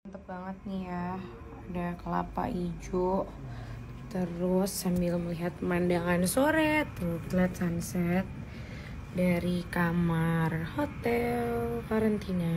Mantep banget nih ya, ada kelapa hijau. Terus sambil melihat pemandangan sore tuh, lihat sunset dari kamar hotel karantina.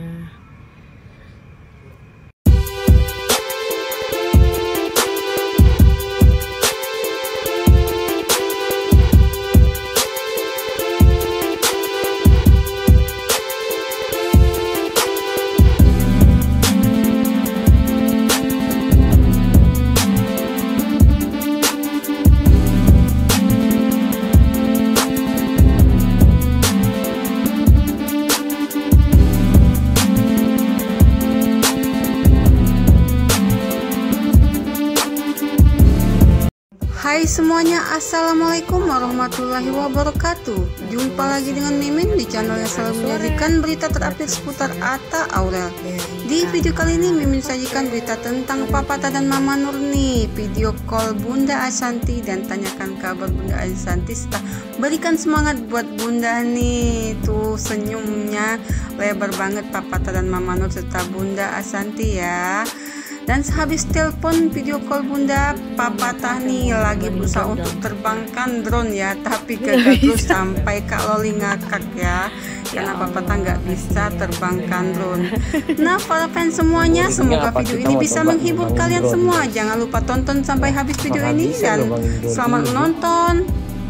Hai semuanya, assalamualaikum warahmatullahi wabarakatuh. Jumpa lagi dengan Mimin di channel yang selalu menyajikan berita terupdate seputar Atta Aurel. Di video kali ini Mimin sajikan berita tentang Papa Atta dan Mama Nur nih. Video call Bunda Ashanty dan tanyakan kabar Bunda Ashanty serta berikan semangat buat Bunda nih. Tuh senyumnya lebar banget Papa Atta dan Mama Nur serta Bunda Ashanty ya. Dan sehabis telepon video call Bunda, Papa Atta nih lagi berusaha untuk terbangkan drone ya, tapi gagal terus sampai Kak Loli ngakak ya, karena Papa Atta nggak bisa terbangkan drone. Nah para fans semuanya, semoga video ini bisa menghibur kalian semua. Jangan lupa tonton sampai habis video ini dan selamat menonton.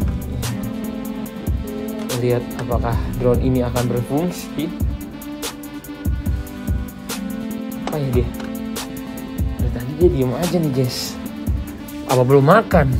Lihat apakah drone ini akan berfungsi. Apa ya dia? Tadi dia diem aja nih guys. Apa belum makan?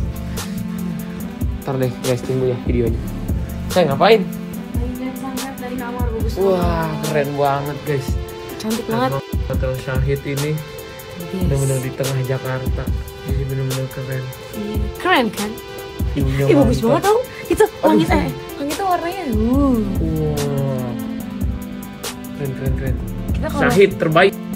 Ntar deh guys, tunggu ya videonya. Saya ngapain? Lihat sunset dari kamar, bagus. Wah keren banget guys. Cantik banget. Hotel Shahid ini benar-benar di tengah Jakarta. Ini benar-benar keren. Iya, keren kan? View-nya Ih, bagus banget tau. Itu langit Aduh. langitnya warnanya. Wah. Keren. Kita kalau Shahid terbaik.